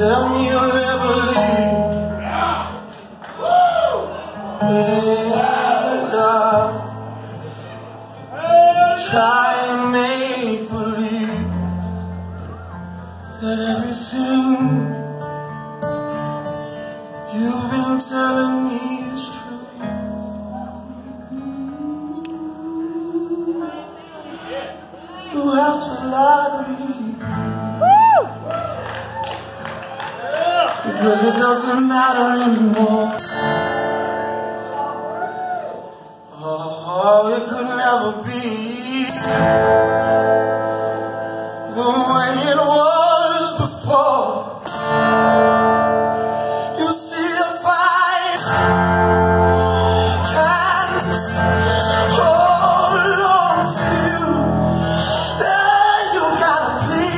Tell me you'll never leave. And try and make believe that everything you've been telling me is true. You have to lie to me. Because it doesn't matter anymore. Oh, it could never be the way it was before. You see, if I can't hold on to you, then you gotta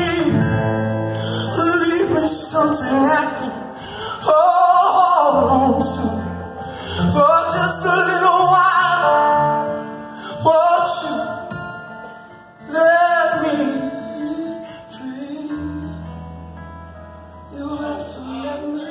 leave me something I can hold on to for just a little while. Won't you let me dream? You have to let me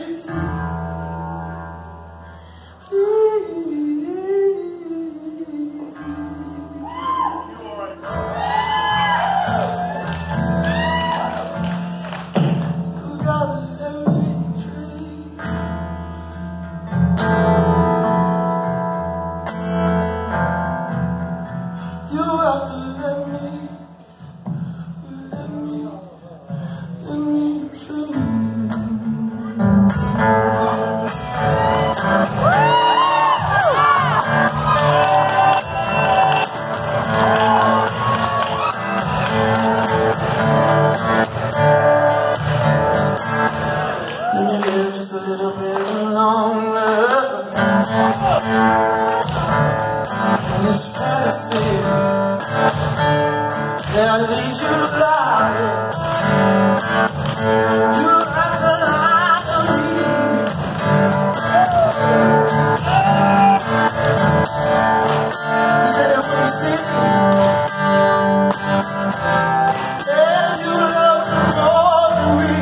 just a little bit longer in this fantasy. Yeah, I need you to lie. You have to lie to me. You said it when you see me. Yeah, you love me more than me.